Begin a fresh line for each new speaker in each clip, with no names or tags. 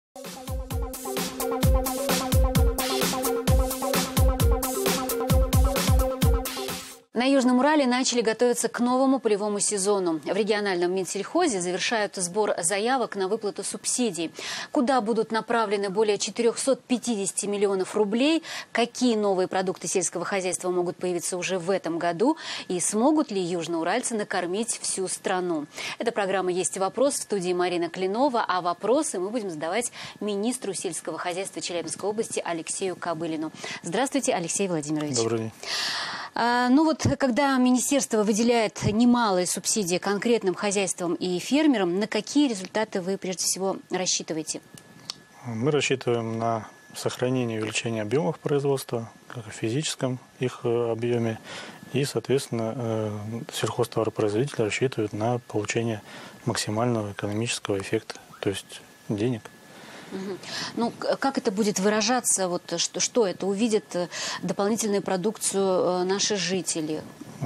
На Южном Урале начали готовиться к новому полевому сезону. В региональном Минсельхозе завершают сбор заявок на выплату субсидий. Куда будут направлены более 450 миллионов рублей, какие новые продукты сельского хозяйства могут появиться уже в этом году и смогут ли южноуральцы накормить всю страну. Эта программа «Есть вопрос», в студии Марина Клинова, а вопросы мы будем задавать министру сельского хозяйства Челябинской области Алексею Кобылину. Здравствуйте, Алексей Владимирович.
Добрый день.
Ну вот, когда министерство выделяет немалые субсидии конкретным хозяйствам и фермерам, на какие результаты вы прежде всего рассчитываете?
Мы рассчитываем на сохранение и увеличение объемов производства, как и в физическом их объеме, и, соответственно, сельхозтоваропроизводитель рассчитывает на получение максимального экономического эффекта, то есть денег.
Ну, как это будет выражаться? Вот, что это? Увидят дополнительную продукцию наши жители?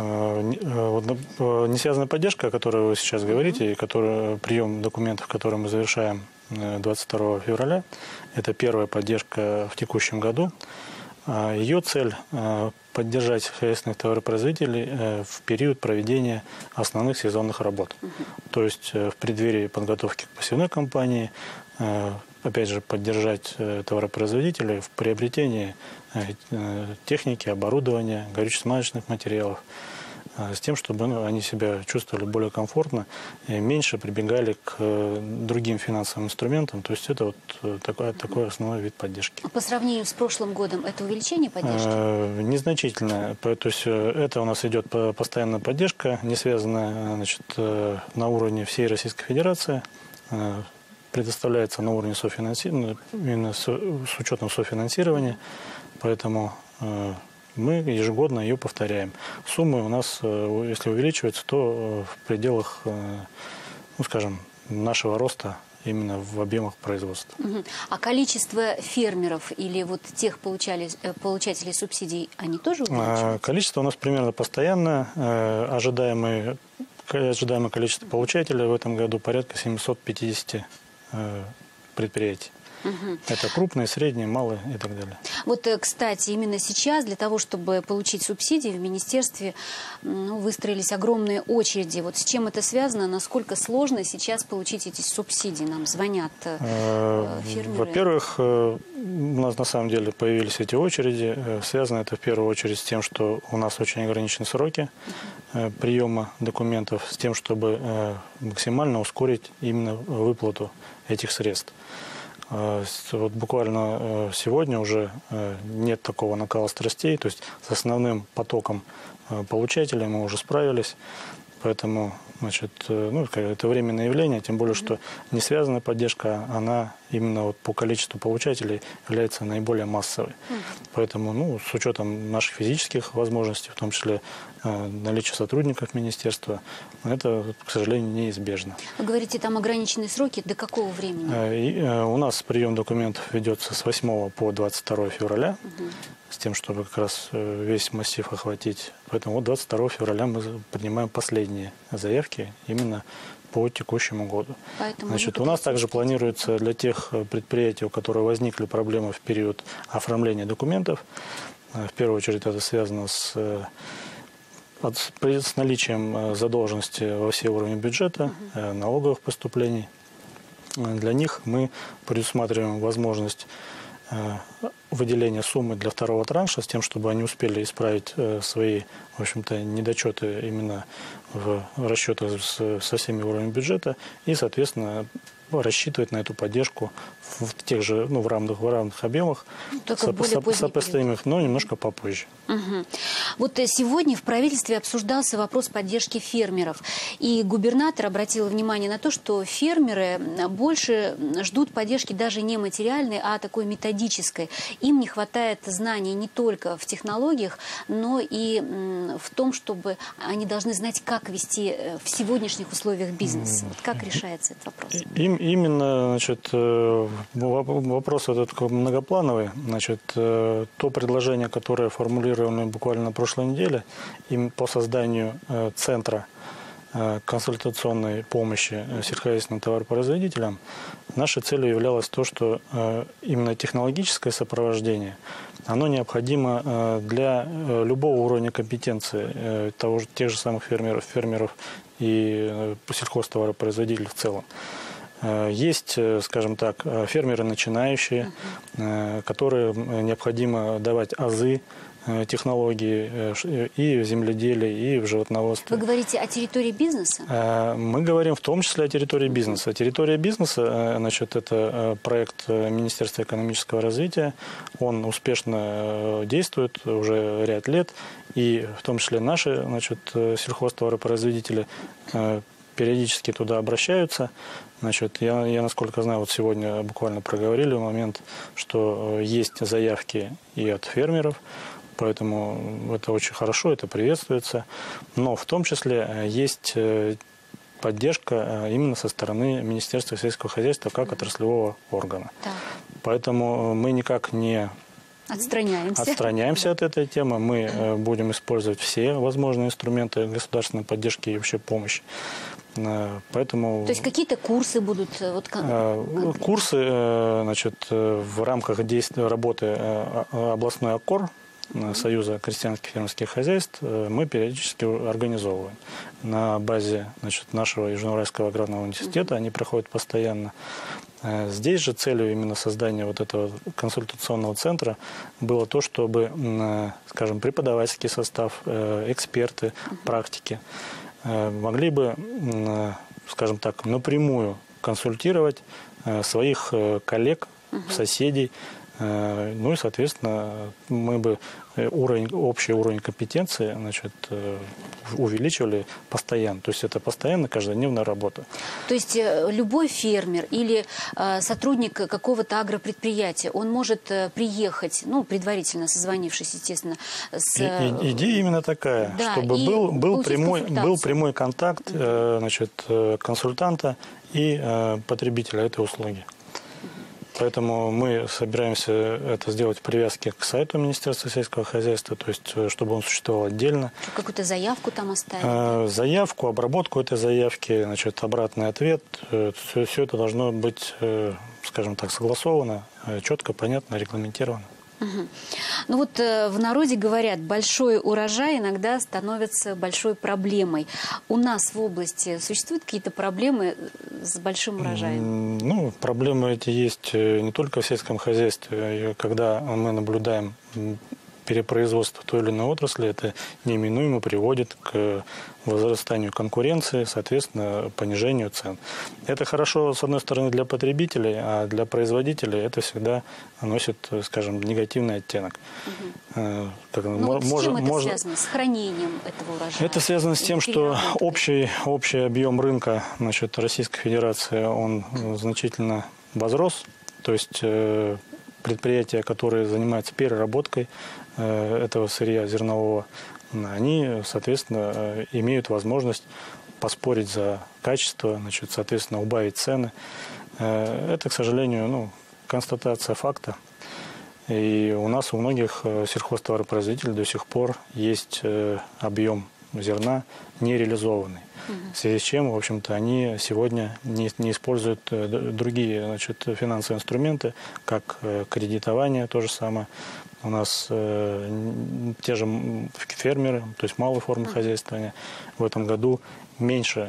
Несвязанная поддержка, о которой вы сейчас говорите, и прием документов, который мы завершаем 22 февраля, это первая поддержка в текущем году. Ее цель – поддержать хозяйственных товаропроизводителей в период проведения основных сезонных работ. То есть в преддверии подготовки к посевной кампании, опять же, поддержать товаропроизводителей в приобретении техники, оборудования, горюче-смазочных материалов, с тем, чтобы они себя чувствовали более комфортно и меньше прибегали к другим финансовым инструментам. То есть это вот такой основной вид поддержки.
По сравнению с прошлым годом это увеличение поддержки?
Незначительное. То есть это у нас идет постоянная поддержка, не связанная, значит, на уровне всей Российской Федерации. Предоставляется на уровне софинансирования, именно с учетом софинансирования, поэтому мы ежегодно ее повторяем. Суммы у нас, если увеличиваются, то в пределах, ну, скажем, нашего роста именно в объемах производства.
А количество фермеров или вот тех получателей субсидий, они тоже увеличиваются?
Количество у нас примерно постоянное. Ожидаемое количество получателей в этом году порядка 750 предприятий. Это крупные, средние, малые и так далее.
Вот, кстати, именно сейчас для того, чтобы получить субсидии, в министерстве выстроились огромные очереди. Вот с чем это связано? Насколько сложно сейчас получить эти субсидии? Нам звонят фермеры.
Во-первых, у нас на самом деле появились эти очереди. Связано это в первую очередь с тем, что у нас очень ограничены сроки приема документов, с тем, чтобы максимально ускорить именно выплату этих средств. Вот буквально сегодня уже нет такого накала страстей, то есть с основным потоком получателей мы уже справились, поэтому, значит, это временное явление, тем более, что несвязанная поддержка, она именно вот по количеству получателей является наиболее массовой. Поэтому, с учетом наших физических возможностей, в том числе наличия сотрудников министерства, это, к сожалению, неизбежно.
Вы говорите, там ограниченные сроки. До какого времени?
У нас прием документов ведется с 8 по 22 февраля, с тем, чтобы как раз весь массив охватить. Поэтому вот 22 февраля мы принимаем последние заявки именно по текущему году. Значит, у нас также планируется для тех предприятий, у которых возникли проблемы в период оформления документов, в первую очередь это связано с наличием задолженности во все уровни бюджета, налоговых поступлений. Для них мы предусматриваем возможность выделения суммы для второго транша с тем, чтобы они успели исправить свои, в общем-то, недочеты именно в расчетах со всеми уровнями бюджета и, соответственно, рассчитывать на эту поддержку в тех же, в равных объемах, сопоставимых, но немножко попозже.
Вот сегодня в правительстве обсуждался вопрос поддержки фермеров. И губернатор обратил внимание на то, что фермеры больше ждут поддержки даже не материальной, а такой методической. Им не хватает знаний не только в технологиях, но и в том, чтобы они должны знать, как вести в сегодняшних условиях бизнес. Как решается этот вопрос?
Именно, значит, вопрос этот многоплановый. Значит, то предложение, которое формулировано буквально на прошлой неделе, им по созданию центра консультационной помощи сельскохозяйственным товаропроизводителям, нашей целью являлось то, что именно технологическое сопровождение, оно необходимо для любого уровня компетенции тех же самых фермеров и сельхозтоваропроизводителей в целом. Есть, скажем так, фермеры начинающие, которым необходимо давать азы технологии и в земледелии, и в животноводстве.
Вы говорите о территории бизнеса?
Мы говорим в том числе о территории бизнеса. Территория бизнеса, значит, это проект Министерства экономического развития. Он успешно действует уже ряд лет. И в том числе наши, значит, сельхозтоваропроизводители периодически туда обращаются. Значит, я насколько знаю, вот сегодня буквально проговорили момент, что есть заявки и от фермеров, поэтому это очень хорошо, это приветствуется. Но в том числе есть поддержка именно со стороны Министерства сельского хозяйства как отраслевого органа. Да. Поэтому мы никак не отстраняемся от этой темы. Мы будем использовать все возможные инструменты государственной поддержки и вообще помощи. Поэтому...
То есть какие-то курсы будут?
Курсы, значит, в рамках действия работы областной ОКОР Союза крестьянских фермерских хозяйств мы периодически организовываем. На базе, значит, нашего Южноуральского аграрного университета они проходят постоянно. Здесь же целью именно создания вот этого консультационного центра было то, чтобы, скажем, преподавательский состав, эксперты, практики могли бы, скажем так, напрямую консультировать своих коллег, соседей. Ну и, соответственно, мы бы общий уровень компетенции, значит, увеличивали постоянно. То есть это постоянно каждодневная работа.
То есть любой фермер или сотрудник какого-то агропредприятия, он может приехать, ну, предварительно созвонившись, естественно, с...
Идея именно такая, да, чтобы был прямой контакт, значит, консультанта и потребителя этой услуги. Поэтому мы собираемся это сделать в привязке к сайту Министерства сельского хозяйства, то есть чтобы он существовал отдельно.
Какую-то заявку там оставить?
Заявку, обработку этой заявки, значит, обратный ответ. Все это должно быть, скажем так, согласовано, четко, понятно, регламентировано.
Угу. Ну вот в народе говорят, большой урожай иногда становится большой проблемой. У нас в области существуют какие-то проблемы с большим урожаем?
Ну, проблемы эти есть не только в сельском хозяйстве. Когда мы наблюдаем перепроизводство той или иной отрасли, это неименуемо приводит к возрастанию конкуренции, соответственно, понижению цен. Это хорошо, с одной стороны, для потребителей, а для производителей это всегда носит, скажем, негативный оттенок.
Угу. С чем это связано? С хранением этого урожая?
Это связано с тем, что общий объем рынка, значит, Российской Федерации, он значительно возрос. То есть предприятия, которые занимаются переработкой этого сырья зернового, они, соответственно, имеют возможность поспорить за качество, значит, соответственно, убавить цены. Это, к сожалению, ну, констатация факта. И у нас у многих сельхозтоваропроизводителей до сих пор есть объем зерна нереализованный. В связи с чем, в общем-то, они сегодня не используют другие, значит, финансовые инструменты, как кредитование, то же самое. У нас те же фермеры, то есть малые формы хозяйствования, в этом году меньше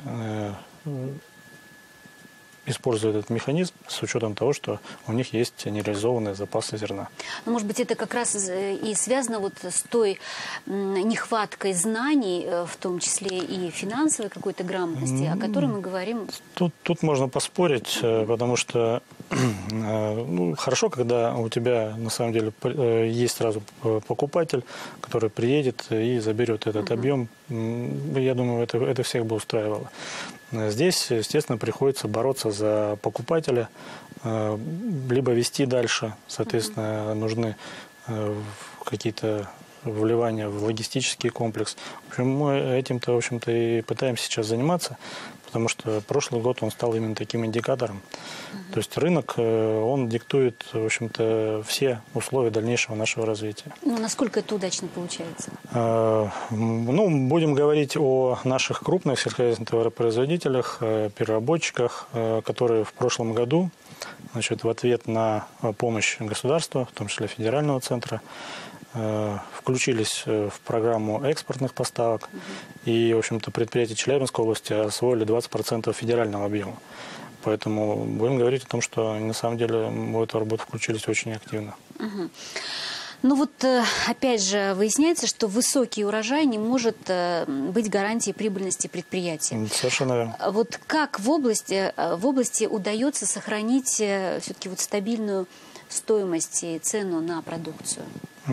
используют этот механизм с учетом того, что у них есть нереализованные запасы зерна.
Ну, может быть, это как раз и связано вот с той нехваткой знаний, в том числе и финансовой какой-то грамотности, о которой мы говорим.
Тут можно поспорить, потому что ну, хорошо, когда у тебя на самом деле есть сразу покупатель, который приедет и заберет этот объем. Я думаю, это всех бы устраивало. Здесь, естественно, приходится бороться за покупателя, либо вести дальше. Соответственно, нужны какие-то вливание в логистический комплекс. В общем, мы этим-то, в общем-то, и пытаемся сейчас заниматься, потому что прошлый год он стал именно таким индикатором. То есть рынок, он диктует, в общем-то, все условия дальнейшего нашего развития.
Ну, насколько это удачно получается?
Ну, будем говорить о наших крупных сельскохозяйственных товаропроизводителях, переработчиках, которые в прошлом году, значит, в ответ на помощь государства, в том числе федерального центра, включились в программу экспортных поставок. И, в общем-то, предприятия Челябинской области освоили 20% федерального объема. Поэтому будем говорить о том, что они на самом деле в эту работу включились очень активно.
Ну вот, опять же, выясняется, что высокий урожай не может быть гарантией прибыльности предприятия.
Совершенно верно.
Вот как в области удается сохранить все-таки вот стабильную стоимость и цену на продукцию?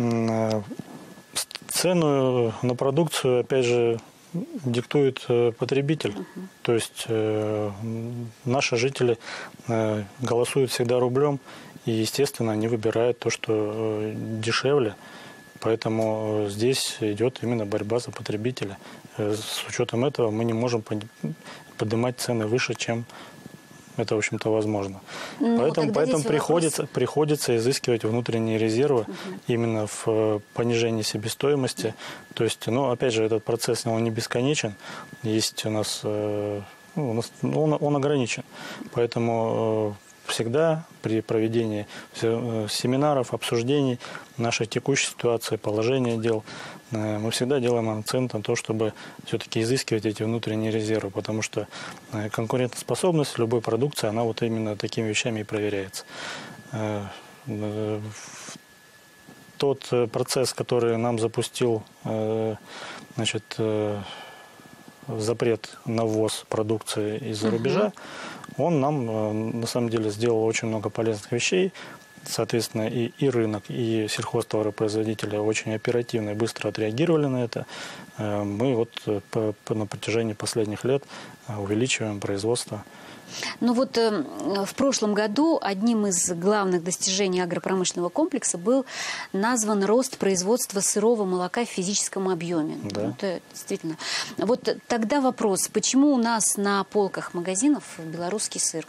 Цену на продукцию, опять же, диктует потребитель. То есть наши жители голосуют всегда рублем, и, естественно, они выбирают то, что дешевле. Поэтому здесь идет именно борьба за потребителя. С учетом этого мы не можем поднимать цены выше, чем это, в общем-то, возможно. Поэтому приходится изыскивать внутренние резервы именно в понижении себестоимости. То есть, ну, опять же, этот процесс, он не бесконечен. Есть у нас, он ограничен. Поэтому всегда при проведении семинаров, обсуждений нашей текущей ситуации, положения дел, мы всегда делаем акцент на то, чтобы все-таки изыскивать эти внутренние резервы, потому что конкурентоспособность любой продукции, она вот именно такими вещами и проверяется. Тот процесс, который нам запустил, значит, запрет на ввоз продукции из-за рубежа, он нам, на самом деле, сделал очень много полезных вещей. Соответственно, и рынок, и сельхозтоваропроизводители очень оперативно и быстро отреагировали на это. Мы вот на протяжении последних лет увеличиваем производство.
Ну вот в прошлом году одним из главных достижений агропромышленного комплекса был назван рост производства сырого молока в физическом объеме.
Да.
Это действительно. Вот тогда вопрос, почему у нас на полках магазинов белорусский сыр?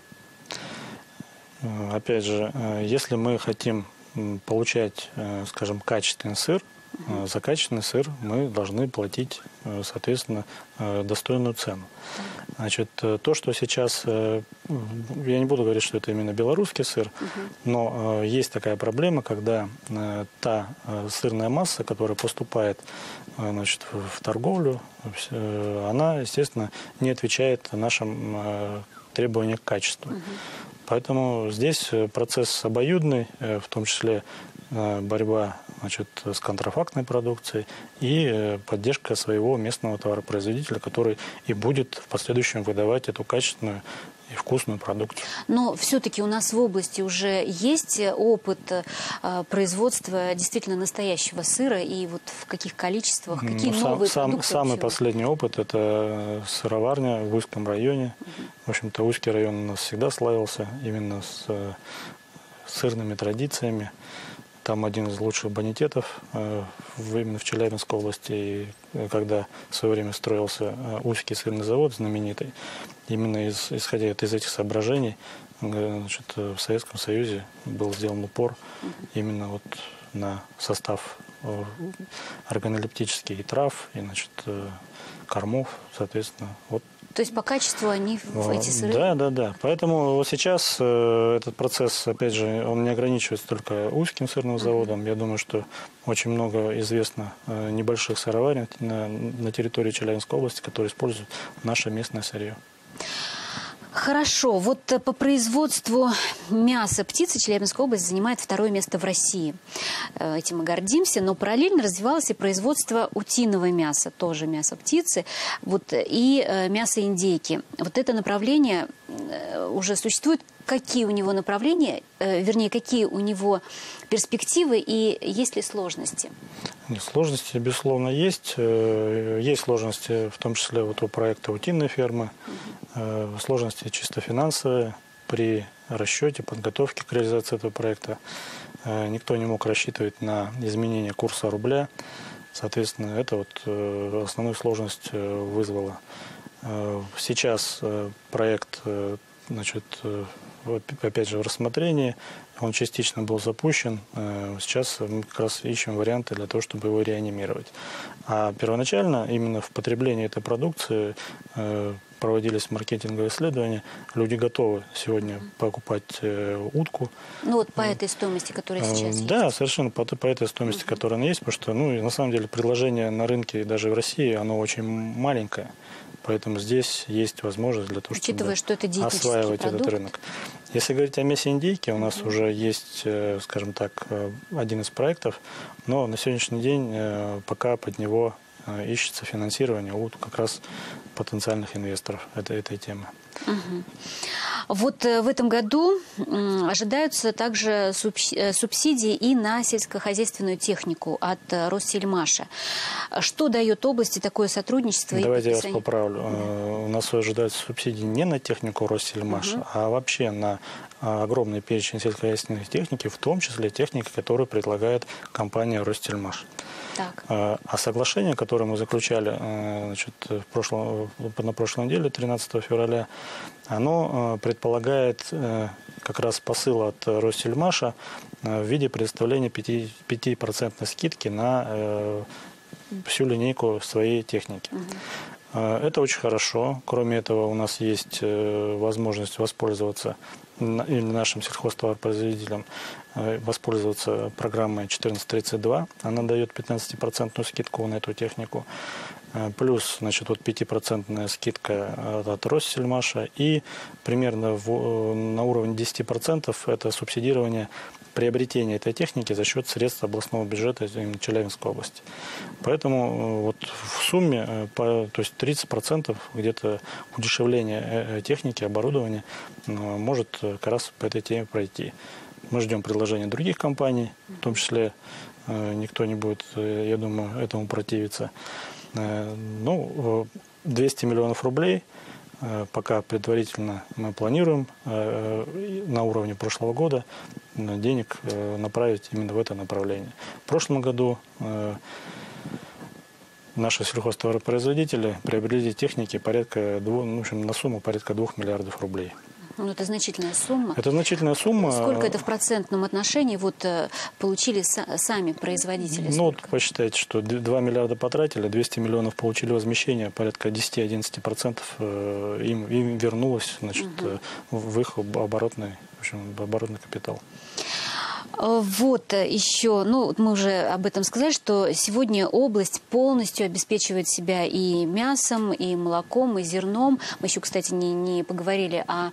Опять же, если мы хотим получать, скажем, качественный сыр, за качественный сыр мы должны платить, соответственно, достойную цену. Значит, то, что сейчас, я не буду говорить, что это именно белорусский сыр, но есть такая проблема, когда та сырная масса, которая поступает, значит, в торговлю, она, естественно, не отвечает нашим требованиям к качеству. Поэтому здесь процесс обоюдный, в том числе борьба, значит, с контрафактной продукцией и поддержка своего местного товаропроизводителя, который и будет в последующем выдавать эту качественную и вкусную продукцию.
Но все-таки у нас в области уже есть опыт производства действительно настоящего сыра, и вот в каких количествах, какие новые продукты?
Самый последний опыт – это сыроварня в Узком районе. В общем-то, Узкий район у нас всегда славился именно с сырными традициями. Там один из лучших бонитетов именно в Челябинской области. И когда в свое время строился Узкий сырный завод знаменитый, именно исходя из этих соображений, значит, в Советском Союзе был сделан упор именно вот на состав органолептических трав и, значит, кормов, соответственно. Вот.
То есть по качеству они эти сыры?
Да. Поэтому вот сейчас этот процесс, опять же, он не ограничивается только Узким сырным заводом. Я думаю, что очень много известно небольших сыроварен на территории Челябинской области, которые используют наше местное сырье.
Хорошо. Вот по производству мяса птицы Челябинская область занимает второе место в России. Этим мы гордимся. Но параллельно развивалось и производство утиного мяса, тоже мясо птицы, вот, и мясо индейки. Вот это направление уже существует. Какие у него направления, вернее, какие у него перспективы и есть ли сложности?
Сложности, безусловно, есть. Есть сложности, в том числе вот у проекта «Утиные фермы». Сложности чисто финансовые при расчете, подготовке к реализации этого проекта. Никто не мог рассчитывать на изменение курса рубля. Соответственно, это вот основную сложность вызвало. Сейчас проект, значит, опять же, в рассмотрении, он частично был запущен. Сейчас мы как раз ищем варианты для того, чтобы его реанимировать. А первоначально именно в потреблении этой продукции проводились маркетинговые исследования. Люди готовы сегодня покупать утку.
Ну вот по этой стоимости, которая сейчас есть.
Да, совершенно по этой стоимости, которая она есть, потому что, ну, на самом деле, предложение на рынке даже в России, оно очень маленькое. Поэтому здесь есть возможность для того, чтобы осваивать этот рынок. Если говорить о мясе индейки, у нас уже есть, скажем так, один из проектов, но на сегодняшний день пока под него ищется финансирование у как раз потенциальных инвесторов этой темы.
Вот в этом году ожидаются также субсидии и на сельскохозяйственную технику от Россельмаша. Что дает области такое сотрудничество?
Давайте я вас поправлю. У нас ожидаются субсидии не на технику Россельмаша, а вообще на огромный перечень сельскохозяйственной техники, в том числе техники, которую предлагает компания Россельмаш.
Так.
А соглашение, которое мы заключали, значит, на прошлой неделе, 13 февраля, оно предполагает как раз посыл от Россельмаша в виде предоставления 5% скидки на всю линейку своей техники. Это очень хорошо. Кроме этого, у нас есть возможность воспользоваться или нашим сельхозтоваропроизводителям воспользоваться программой 1432. Она дает 15% скидку на эту технику. Плюс, значит, вот 5% скидка от Россельмаша. И примерно на уровне 10% это субсидирование приобретения этой техники за счет средств областного бюджета Челябинской области. Поэтому вот в сумме, то есть 30% где-то удешевление техники, оборудования может как раз по этой теме пройти. Мы ждем предложения других компаний, в том числе никто не будет, я думаю, этому противиться. Ну, 200 миллионов рублей пока предварительно мы планируем на уровне прошлого года денег направить именно в это направление. В прошлом году наши сельхозтоваропроизводители приобрели техники порядка, в общем, на сумму порядка 2 миллиардов рублей.
Ну, это значительная сумма.
Это значительная сумма.
Сколько это в процентном отношении получили сами производители?
Ну, вот посчитайте, что 2 миллиарда потратили, 200 миллионов получили возмещение, порядка 10-11% им вернулось, значит, в их оборотный капитал.
Вот еще, ну, мы уже об этом сказали, что сегодня область полностью обеспечивает себя и мясом, и молоком, и зерном. Мы еще, кстати, не поговорили о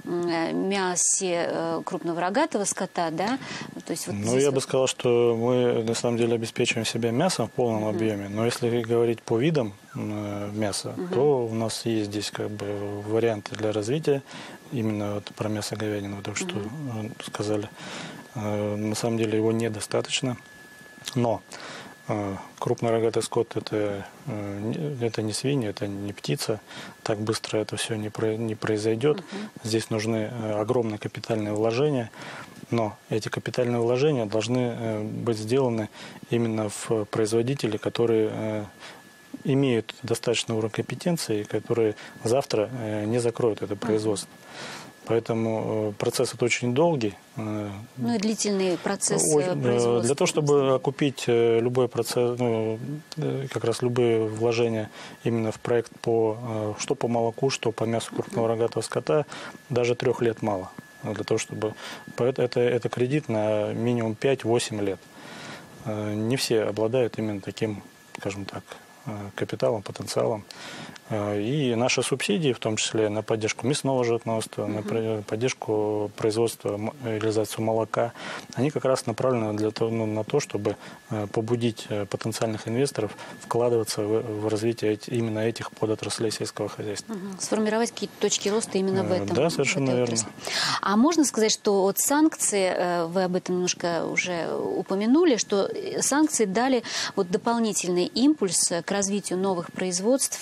мясе крупного рогатого скота, да? То есть, вот
ну, я бы сказал, что мы на самом деле обеспечиваем себя мясом в полном объеме, но если говорить по видам мяса, то у нас есть здесь как бы варианты для развития, именно вот про мясо говядины, вы только что сказали. На самом деле его недостаточно, но крупный рогатый скот это не свиньи, это не птица, так быстро это все не произойдет. Здесь нужны огромные капитальные вложения, но эти капитальные вложения должны быть сделаны именно в производителей, которые имеют достаточный уровень компетенции, которые завтра не закроют это производство. Поэтому процесс это очень долгий.
Ну и длительный процесс производства.
Для того, чтобы окупить любой процесс, как раз любые вложения именно в проект что по молоку, что по мясу крупного рогатого скота, даже 3 лет мало. Для того, чтобы это кредит на минимум 5-8 лет. Не все обладают именно таким, скажем так, капиталом, потенциалом. И наши субсидии, в том числе на поддержку мясного животноводства, на поддержку производства, реализацию молока, они как раз направлены на то, чтобы побудить потенциальных инвесторов вкладываться в развитие именно этих подотраслей сельского хозяйства.
Сформировать какие-то точки роста именно в этом.
Да, совершенно верно.
А можно сказать, что от санкции, вы об этом немножко уже упомянули, что санкции дали вот дополнительный импульс к развитию новых производств и появлению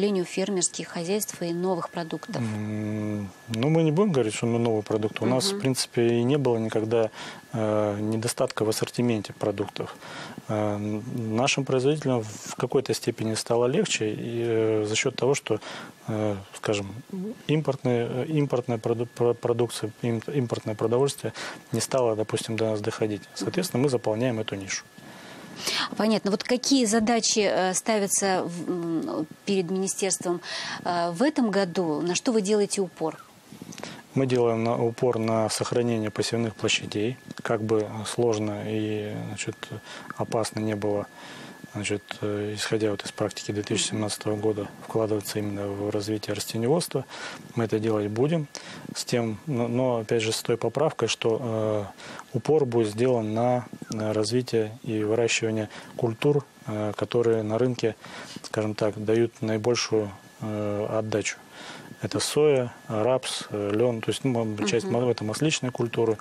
появлению фермерских хозяйств и новых продуктов?
Ну, мы не будем говорить, что мы новый продукт. У нас, в принципе, и не было никогда недостатка в ассортименте продуктов. Нашим производителям в какой-то степени стало легче и за счет того, что, скажем, импортная продукция, импортное продовольствие не стало, допустим, до нас доходить. Соответственно, мы заполняем эту нишу.
Понятно. Вот какие задачи ставятся перед министерством в этом году? На что вы делаете упор?
Мы делаем упор на сохранение посевных площадей. Как бы сложно и, значит, опасно не было, значит, исходя вот из практики 2017 года, вкладываться именно в развитие растениеводства. Мы это делать будем. Но опять же, с той поправкой, что упор будет сделан на развитие и выращивание культур, которые на рынке, скажем так, дают наибольшую отдачу. Это соя, рапс, лен, то есть часть это масличные культуры,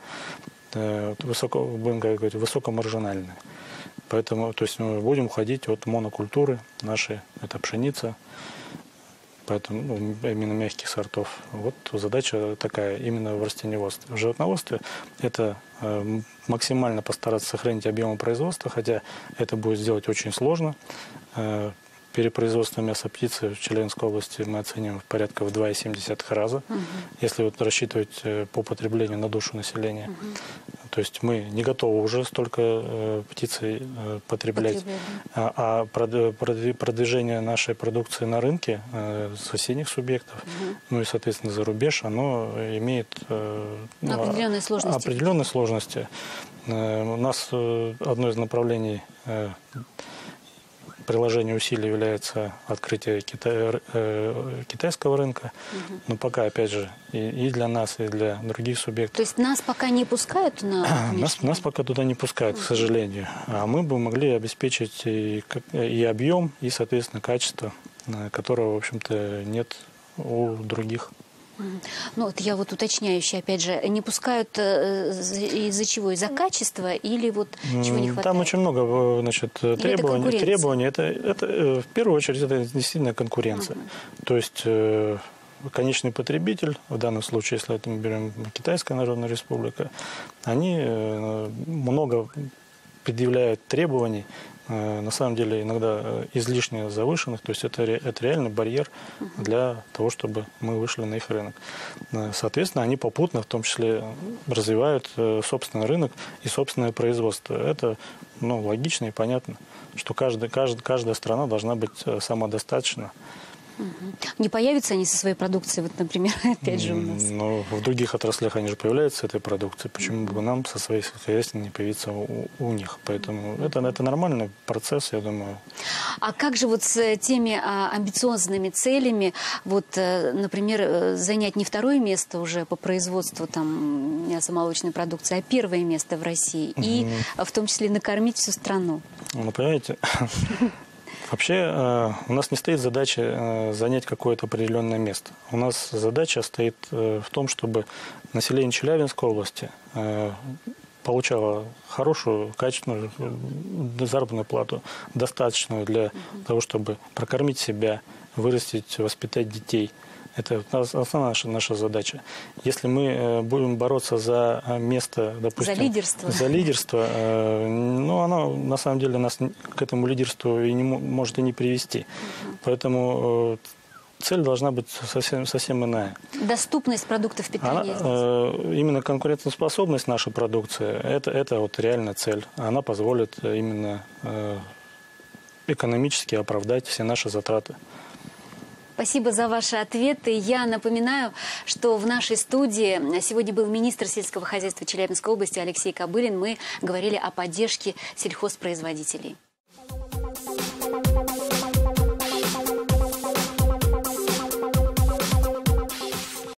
будем говорить, высокомаржинальные. Поэтому, то есть мы будем уходить от монокультуры нашей, это пшеница, поэтому именно мягких сортов. Вот задача такая именно в растениеводстве. В животноводстве это максимально постараться сохранить объемы производства, хотя это будет сделать очень сложно. Перепроизводство мяса птицы в Челябинской области мы оцениваем порядка в 2,7 раза, если вот рассчитывать по потреблению на душу населения. То есть мы не готовы уже столько птицы потреблять. А продвижение нашей продукции на рынке соседних субъектов, ну и, соответственно, за рубеж, оно имеет
определенные сложности.
Определенные сложности. У нас одно из направлений приложение усилий является открытие китайского рынка. Но пока, опять же, и для нас, и для других субъектов.
То есть нас пока не пускают на
нас пока туда не пускают, к сожалению. А мы бы могли обеспечить и объем, и, соответственно, качество, которого, в общем-то, нет у других.
Ну, вот я вот уточняющая, опять же, не пускают из-за чего? Из-за качества или вот чего не хватает?
Там очень много, значит, требований. Это в первую очередь это действительно конкуренция. То есть конечный потребитель, в данном случае, если это мы берем Китайская Народная Республика, они много предъявляют требований, на самом деле иногда излишне завышенных, то есть это реально барьер для того, чтобы мы вышли на их рынок. Соответственно, они попутно в том числе развивают собственный рынок и собственное производство. Это логично и понятно, что каждая страна должна быть самодостаточна.
Не появятся они со своей продукцией, вот, например, опять же у нас?
Но в других отраслях они же появляются с этой продукцией. Почему бы нам со своей сельскохозяйственной не появиться у них? Поэтому это нормальный процесс, я думаю.
А как же вот с теми амбициозными целями, вот, например, занять не второе место уже по производству там мясомолочной продукции, а первое место в России и в том числе накормить всю страну? Ну,
понимаете... Вообще у нас не стоит задача занять какое-то определенное место. У нас задача стоит в том, чтобы население Челябинской области получало хорошую, качественную заработную плату, достаточную для того, чтобы прокормить себя, вырастить, воспитать детей. Это основная наша задача. Если мы будем бороться за место, допустим... За лидерство, оно на самом деле нас к этому лидерству и может и не привести. Поэтому цель должна быть совсем иная.
Доступность продуктов питания.
Именно конкурентоспособность нашей продукции, это вот реальная цель. Она позволит именно экономически оправдать все наши затраты.
Спасибо за ваши ответы. Я напоминаю, что в нашей студии сегодня был министр сельского хозяйства Челябинской области Алексей Кобылин. Мы говорили о поддержке сельхозпроизводителей.